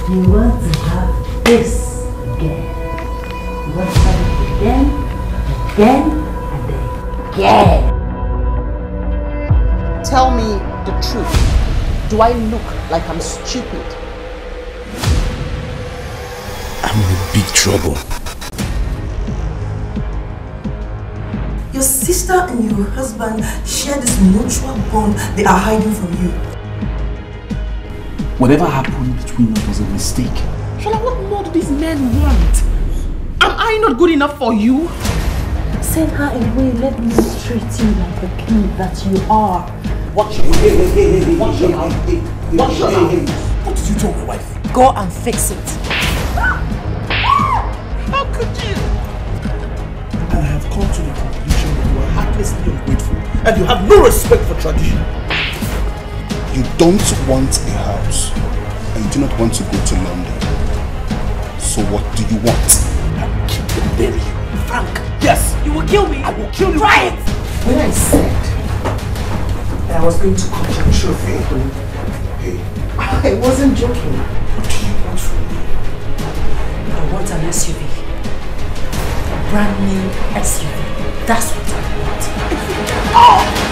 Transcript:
You want to have this again. You want to have it again, and again. Tell me the truth. Do I look like I'm stupid? I'm in big trouble. Your sister and your husband share this mutual bond they are hiding from you. Whatever happened between us was a mistake. Shola, what more do these men want? Am I not good enough for you? Send her away, let me treat you like the king that you are. Watch your mouth. Watch your mouth. Watch your mouth. What did you tell my wife? Go and fix it. How could you? And I have come to the conclusion that you are heartlessly ungrateful and you have no respect for tradition. You don't want a house and you do not want to go to London. So what do you want? I will kill and bury you. Frank, Yes! you will kill me. I will kill you. Try it! When I said that I was going to cut your trophy, Hey, I wasn't joking. what do you want from me? I want an SUV. A brand new SUV. That's what I want. Oh!